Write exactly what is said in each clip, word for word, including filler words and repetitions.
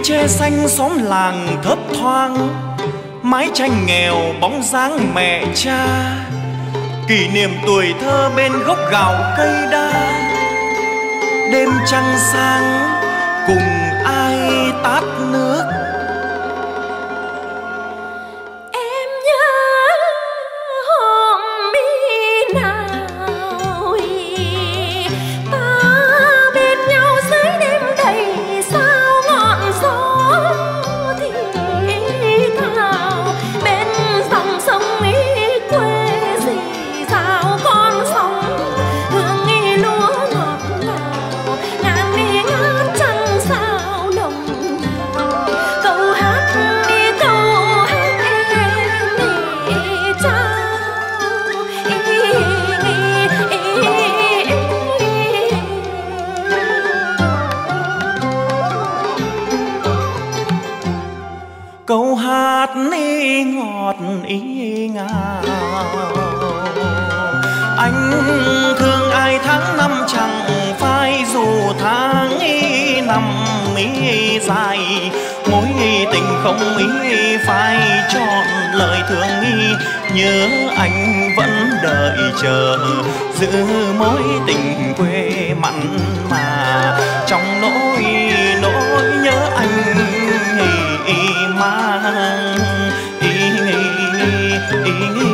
tre xanh xóm làng thấp thoáng, mái tranh nghèo bóng dáng mẹ cha, kỷ niệm tuổi thơ bên gốc gạo cây đa. Đêm trăng sáng cùng ai tát nước, em nhớ hôm mi nào ta bên nhau dưới đêm đầy sao ngọn gió thì thào bên dòng sông ý quê gì sao con sông hương nghi lúa ngọt ngào ngàn đi ngát trăng sao nồng nàn. Câu hát đi câu hát em đi trao ý, ý, ý, ý. câu hát ý ngọt ý ngào. Anh thương ai tháng năm chẳng phai, dù tháng ý năm ý dài, mối tình không ý phai trọn lời thương ý. Nhớ anh vẫn đợi chờ, giữ mối tình quê mặn mà trong nỗi nỗi nhớ anh ý, ý mang ý, ý, ý, ý,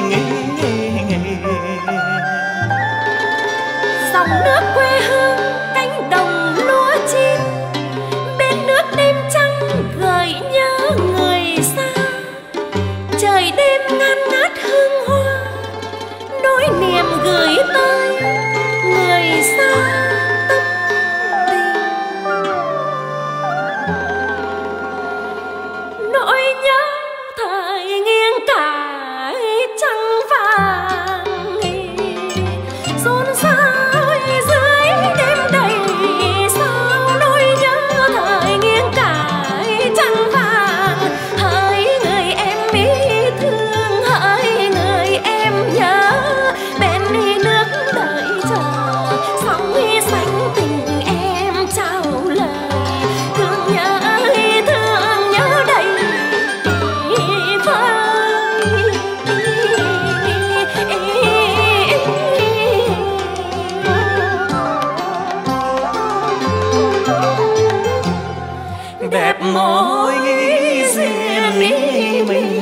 Dòng nước quê hương cánh đồng lúa chín, bên nước đêm trăng gợi nhớ người xa. Trời đêm ngát ngát hương hoa, nỗi niềm gửi tới người xa tâm tình. Nỗi nhớ thời nghiêng cải trăng vàng xôn xao dưới đêm đầy sao. Nỗi nhớ thời nghiêng cải trăng vàng, hỡi người em ý thương, hỡi người em nhớ bên đi nước đợi chờ. Sóng xanh tình em trao lời, thương nhớ thương nhớ đầy vơi. đẹp môi duyên ý mình